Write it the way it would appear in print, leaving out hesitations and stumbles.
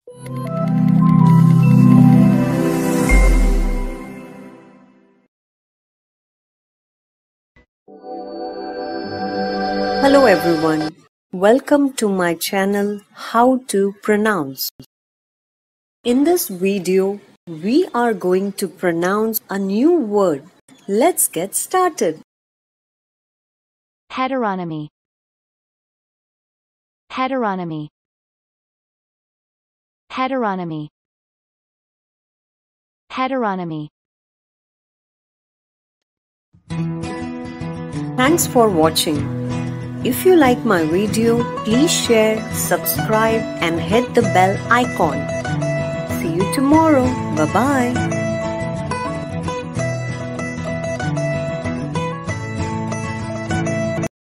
Hello everyone, welcome to my channel How to Pronounce. In this video, we are going to pronounce a new word. Let's get started. Heteronymy. Heteronymy. Heteronymy. Heteronymy. Thanks for watching. If you like my video, please share, subscribe and hit the bell icon. See you tomorrow. Bye-bye.